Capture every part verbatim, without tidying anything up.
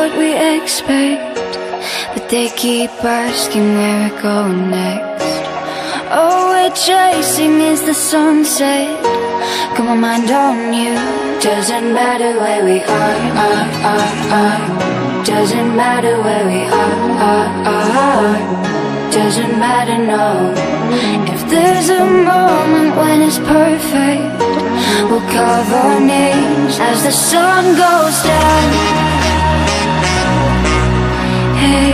what we expect, but they keep asking where we're going next. All we're chasing is the sunset. Got my mind on you. Doesn't matter where we are, are, are, are. Doesn't matter where we are, are, are. Doesn't matter, no. If there's a moment when it's perfect, we'll carve our names as the sun goes down. Hey,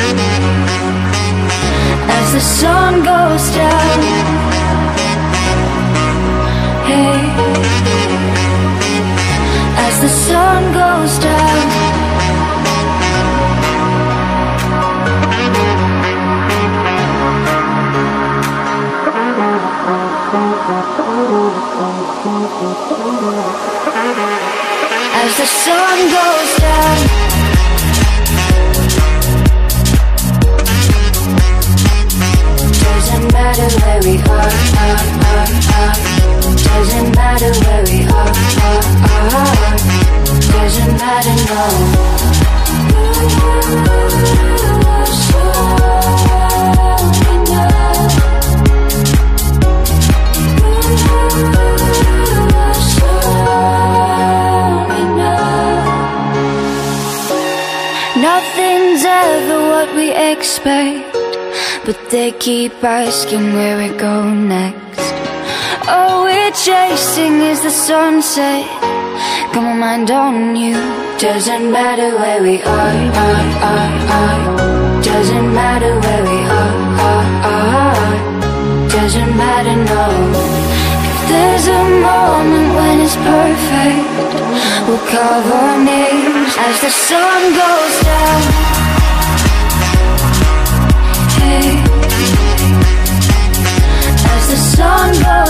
as the sun goes down. Hey, as the sun goes down. As the sun goes down. Doesn't matter where we are, are, are, are. Doesn't matter where we are, are, are. Doesn't matter, no. Nothing's ever what we expect, but they keep asking where we're going next. All we're chasing is the sunset. Got my mind on you. Doesn't matter where we are, are, are, are. Doesn't matter where we are, are, are. Doesn't matter, no. If there's a moment when it's perfect, we'll carve our names as the sun goes down. Hey, as the sun goes